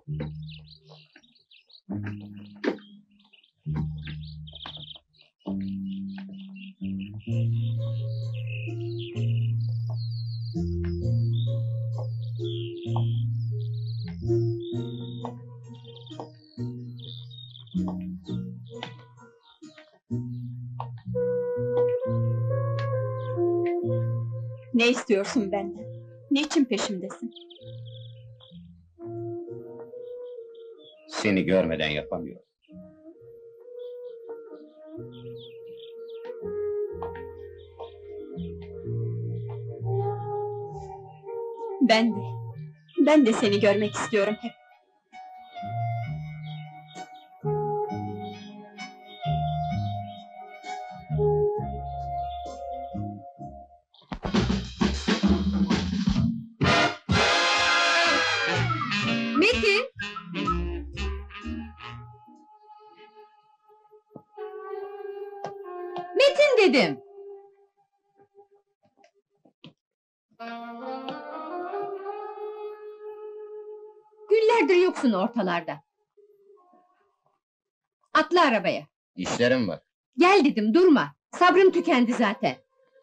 Ne istiyorsun benden? Niçin peşimdesin? Seni görmeden yapamıyorum. Ben de seni görmek istiyorum hep. Metin! Metin dedim! Günlerdir yoksun ortalarda. Atla arabaya. İşlerim var. Gel dedim, durma. Sabrım tükendi zaten.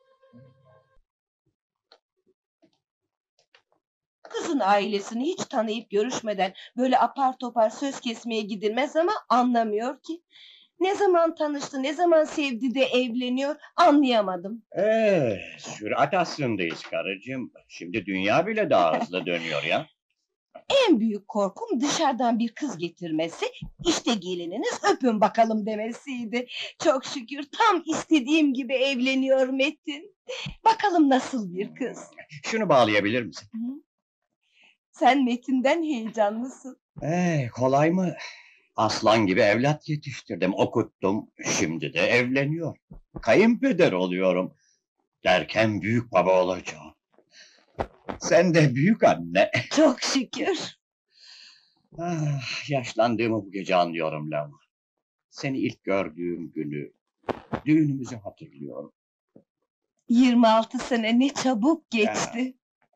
Kızın ailesini hiç tanıyıp görüşmeden böyle apar topar söz kesmeye gidilmez ama anlamıyor ki. Ne zaman tanıştı, ne zaman sevdi de evleniyor anlayamadım. Sürat asrındayız karıcığım. Şimdi dünya bile daha hızlı dönüyor ya. En büyük korkum dışarıdan bir kız getirmesi, işte gelininiz öpün bakalım demesiydi. Çok şükür tam istediğim gibi evleniyor Metin. Bakalım nasıl bir kız? Şunu bağlayabilir misin? Sen Metin'den heyecanlısın. Kolay mı? Aslan gibi evlat yetiştirdim, okuttum. Şimdi de evleniyor. Kayınpeder oluyorum. Derken büyük baba olacağım. Sen de büyük anne. Çok şükür. Yaşlandığımı bu gece anlıyorum Lama. Seni ilk gördüğüm günü, düğünümüzü hatırlıyorum. 26 sene ne çabuk geçti.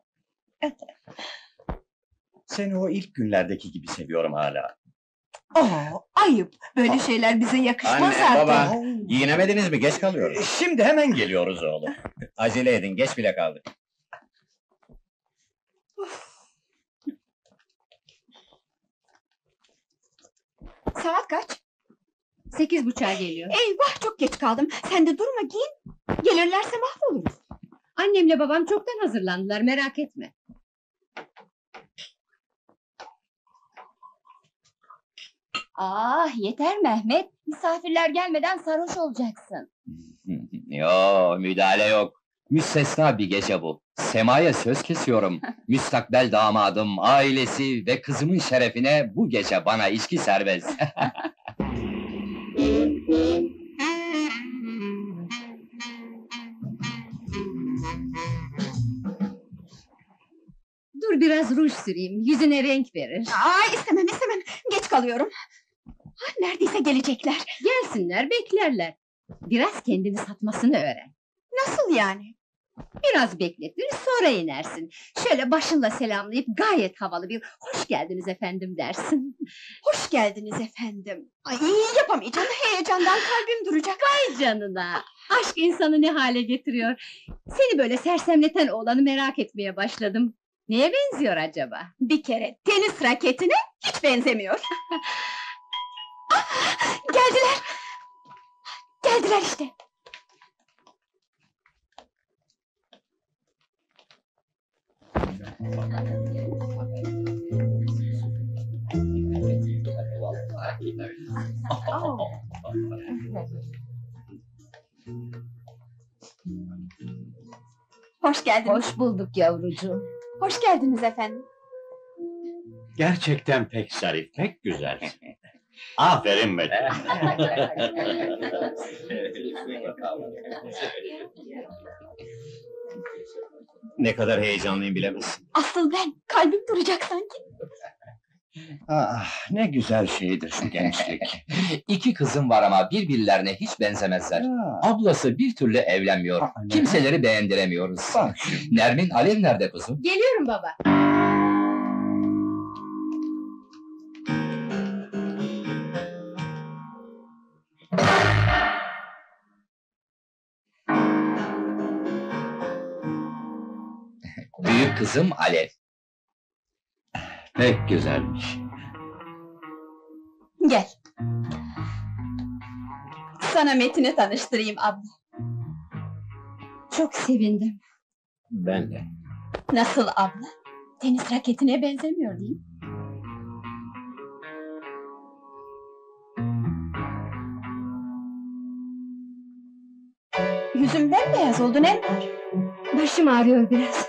Seni o ilk günlerdeki gibi seviyorum hala. Ayıp. Böyle şeyler bize yakışmaz Anne, artık. baba, giyinemediniz mi? Geç kalıyoruz. Şimdi hemen geliyoruz oğlum. Acele edin, geç bile kaldık. Saat kaç? 8:30'a geliyor. Eyvah, çok geç kaldım. Sen de durma, giyin. Gelirlerse mahvoluruz. Annemle babam çoktan hazırlandılar, merak etme. Yeter Mehmet. Misafirler gelmeden sarhoş olacaksın. Yo, müdahale yok. Müstesna bir gece bu. Semaya söz kesiyorum. Müstakbel damadım, ailesi ve kızımın şerefine bu gece bana içki serbest. Dur biraz ruj süreyim, yüzüne renk verir. İstemem. Geç kalıyorum. Neredeyse gelecekler. Gelsinler, beklerler. Biraz kendini satmasını öğren. Nasıl yani? Biraz bekletir, sonra inersin. Şöyle başınla selamlayıp gayet havalı bir "hoş geldiniz efendim" dersin. Hoş geldiniz efendim. Yapamayacağım. Heyecandan kalbim duracak. Ay canına! Aşk insanı ne hale getiriyor? Seni böyle sersemleten oğlanı merak etmeye başladım. Neye benziyor acaba? Bir kere tenis raketine hiç benzemiyor. Geldiler. Geldiler işte. Hoş geldiniz. Hoş bulduk yavrucuğum. Hoş geldiniz efendim. Gerçekten pek zarif, pek güzel. Aferin Metin. Ne kadar heyecanlıyım bilemezsin. Asıl ben. Kalbim duracak sanki. Ne güzel şeydir şu gençlik. İki kızım var ama birbirlerine hiç benzemezler. Ablası bir türlü evlenmiyor. Kimseleri beğendiremiyoruz. Bak şimdi. Nermin, Alev nerede kızım? Geliyorum baba. kızım Alev. Pek güzelmiş. Gel. Sana Metin'i tanıştırayım abla. Çok sevindim. Ben de. Nasıl abla? Tenis raketine benzemiyor değil mi? Yüzün bembeyaz oldu, ne var? Başım ağrıyor biraz.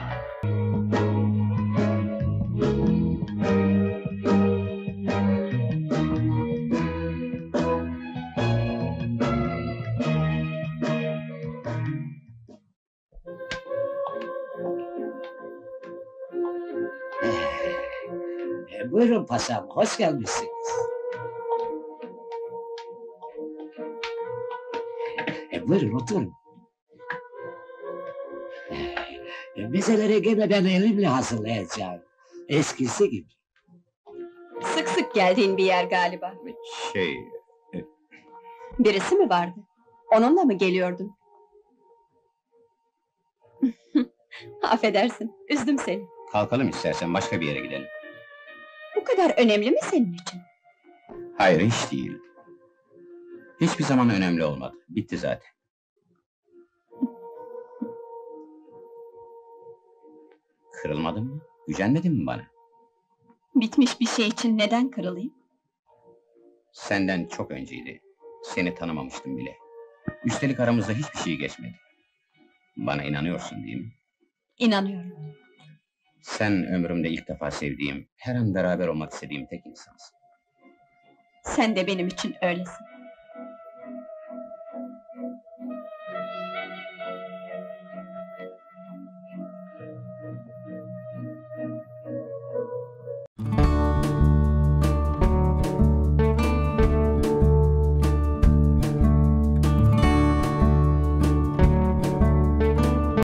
Buyurun pasam, hoş gelmişsiniz. Buyurun oturun. Mezeleri gene ben elimle hazırlayacağım. Eskisi gibi. Sık sık geldiğin bir yer galiba. Şey, Birisi mi vardı? Onunla mı geliyordun? Affedersin, üzdüm seni. kalkalım istersen başka bir yere gidelim. Bu kadar önemli mi senin için? Hayır, hiç değil. Hiçbir zaman önemli olmadı. Bitti zaten. Kırılmadın mı? Gücenmedin mi bana? Bitmiş bir şey için neden kırılayım? Senden çok önceydi. Seni tanımamıştım bile. Üstelik aramızda hiçbir şey geçmedi. Bana inanıyorsun değil mi? İnanıyorum. Sen ömrümde ilk defa sevdiğim, her an beraber olmak istediğim tek insansın. Sen de benim için öylesin.